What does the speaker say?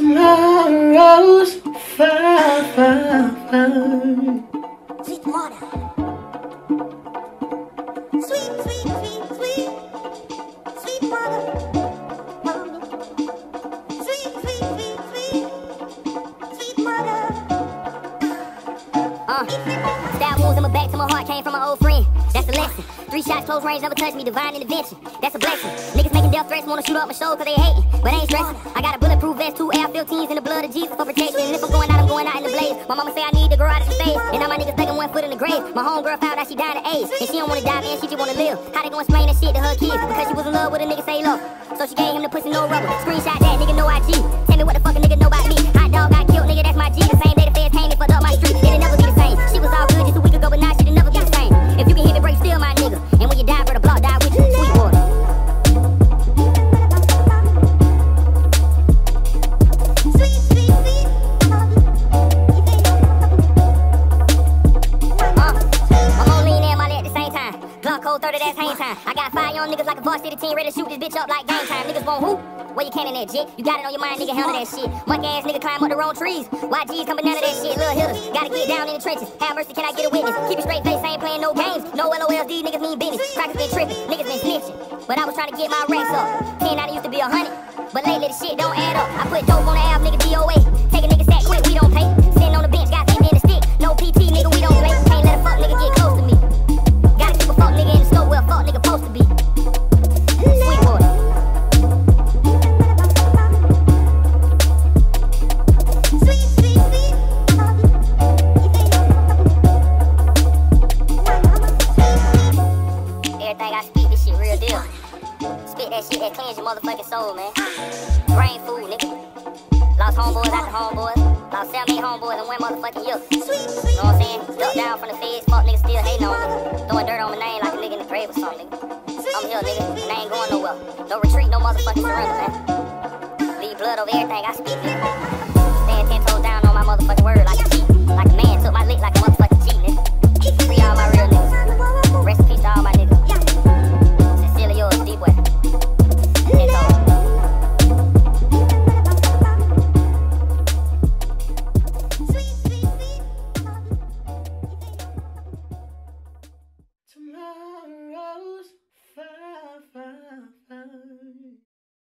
tomorrow's fine. Sweet mother. Sweet, sweet, sweet, sweet. Sweet mother. Sweet, sweet, sweet, sweet. Sweet mother. Style moves in my back to my heart came from my old friend. That's a lesson. 3 shots close range never touched me. Divine intervention. That's a blessing. Niggas making death threats wanna shoot up my show cause they hating, but ain't stressing. I got a bulletproof vest, 2 AR-15s in the blood of Jesus for protection. And if I'm going out in the blaze. My mama say I need to grow out of the phase. And now my niggas taking 1 foot in the grave. My homegirl found out she died of AIDS. And she don't wanna die, man, she just wanna live. How they gonna explain that shit to her kids? Because she was in love with a nigga say love. So she gave him the pussy no rubber. Screenshot that nigga no IG. Tell me what the fuck a nigga know about me. Hot dog got killed, nigga, that's my G. The same day the feds came and fucked up my street. It'll never be the same. She was all good just a week ago, but now she'll never be the same. If you can hear me break, still my nigga. And when you die, bro, the block die with you. Sweet water. Cold 30, that's hang time. I got 5 young niggas like a varsity team ready to shoot this bitch up like game time. Niggas want who? Where you can in that jit? You got it on your mind, nigga, handle that shit. Monkey ass nigga climb up the wrong trees. YG's coming down to that shit, little hitters. Gotta get down in the trenches. Have mercy, can I get a witness? Keep it straight face, ain't playing no games. No LOLs, these niggas mean business. Crackers been tripping, niggas been snitching. But I was trying to get my racks up. 10 out of used to be 100. But lately the shit don't add up. I put dope on the app, nigga, DOA. Take a nigga sack quick, we don't pay. Sitting on the bench, got 50 in the stick. No PT, nigga, we don't play. Can't let a fuck nigga get close to me. Gotta keep a fuck nigga in the scope where a fuck nigga supposed to be. Sweet water. Sweet, sweet, sweet. Everything I speak, this shit real deal. Spit that shit that cleans your motherfucking soul, man. Brain food, nigga. Lost homeboys after homeboys. Lost 17 homeboys in 1 motherfucking year. You know what I'm saying? Duck down from the feds, fuck niggas still hating on me. Throwing dirt on my name like a nigga in the grave or something, nigga. I'm here, nigga, and I ain't going nowhere. No retreat, no motherfucking surrender, man. Leave blood over everything I speak, nigga.